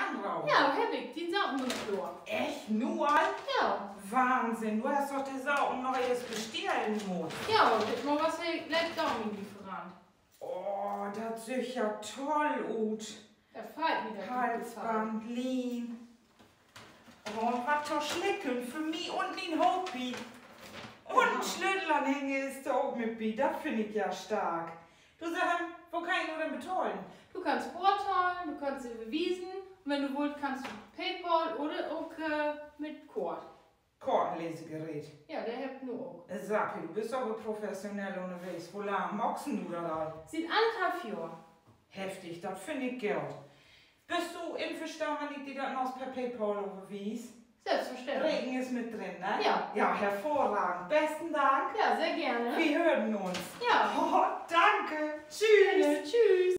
Sachen drauf? Ja, hab ich. Die Sachen nur klar. Echt nur? Ja. Wahnsinn, du hast doch die Sachen noch erst bestellen müssen. Ja, das mal was gleich da mit Lieferant. Oh, das sieht ja toll aus. Da fällt mir das Halsband, Lean. Oh, und was für Schlecken für mich und mein Hobby. Und Schlüsselanhänger ist da auch mit bei. Das finde ich ja stark. Du sagst, wo kann ich nur denn bezahlen? Du kannst Portal, du kannst sie bewiesen. Und wenn du willst, kannst du PayPal oder auch mit Cord. Kartenlesegerät. Ja, der hat nur auch. Sappi, du bist aber professionell unterwegs. Wo lange magst du da rein? Sind 1,5 Jahre. Heftig, das finde ich Geld. Bist du einverstanden, wenn ich dir das noch per PayPal überwies? Selbstverständlich. Regen ist mit drin, ne? Ja. Ja, hervorragend. Besten Dank. Ja, sehr gerne. Wir hören uns. Ja. Oh, danke. Tschüss. Tschüss.